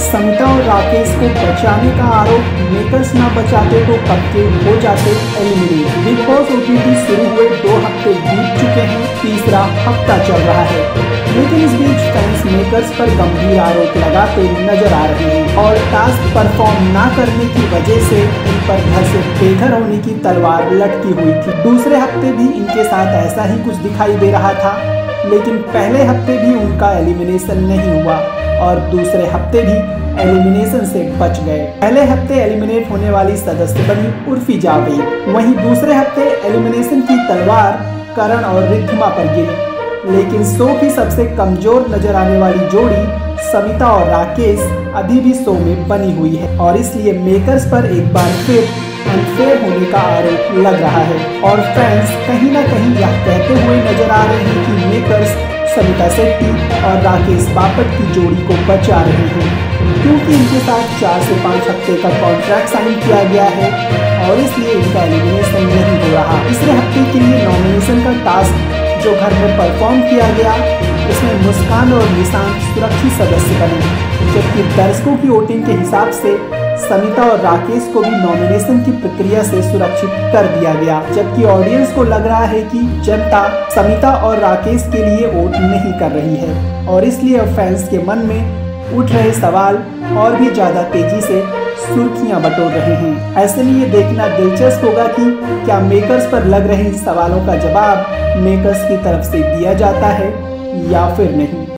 समिता और राकेश को बचाने का आरोप मेकर्स ना बचाते तो कब के हो जाते एलिमिनेट। बिग बॉस ओटीटी शुरू हुए 2 हफ्ते बीत चुके हैं, तीसरा हफ्ता चल रहा है, लेकिन इस बीच फैंस मेकर्स पर गंभीर आरोप लगाते नजर आ रहे हैं और टास्क परफॉर्म ना करने की वजह से इन पर घर से बेघर होने की तलवार लटकी हुई थी। दूसरे हफ्ते भी इनके साथ ऐसा ही कुछ दिखाई दे रहा था, लेकिन पहले हफ्ते भी उनका एलिमिनेशन नहीं हुआ और दूसरे हफ्ते भी एलिमिनेशन से बच गए। पहले हफ्ते एलिमिनेट होने वाली सदस्य बनी उर्फी जावेद, वहीं दूसरे हफ्ते एलिमिनेशन की तलवार करण और रिद्धिमा पर गिरी। लेकिन शो की सबसे कमजोर नजर आने वाली जोड़ी समिता और राकेश अभी भी शो में बनी हुई है और इसलिए मेकर्स पर एक बार फिर अनफेयर होने का आरोप लग रहा है और फैंस कहीं ना कहीं यह कहते हुए नजर आ रहे हैं कि मेकर्स समिता शेट्टी और राकेश बापट की जोड़ी को बचा रहे हैं, क्योंकि इनके साथ 4 से 5 हफ्ते का कॉन्ट्रैक्ट साइन किया गया है और इसलिए इनका एलिमिनेशन नहीं हो रहा। तीसरे हफ्ते के लिए नॉमिनेशन का टास्क जो घर में परफॉर्म किया गया, उसमें मुस्कान और निशांत सुरक्षित सदस्य बने, जबकि दर्शकों की वोटिंग के हिसाब से समिता और राकेश को भी नॉमिनेशन की प्रक्रिया से सुरक्षित कर दिया गया, जबकि ऑडियंस को लग रहा है कि जनता समिता और राकेश के लिए वोट नहीं कर रही है और इसलिए अब फैंस के मन में उठ रहे सवाल और भी ज्यादा तेजी से सुर्खियां बटोर रहे हैं। ऐसे में ये देखना दिलचस्प होगा कि क्या मेकर्स पर लग रहे इन सवालों का जवाब मेकर्स की तरफ से दिया जाता है या फिर नहीं।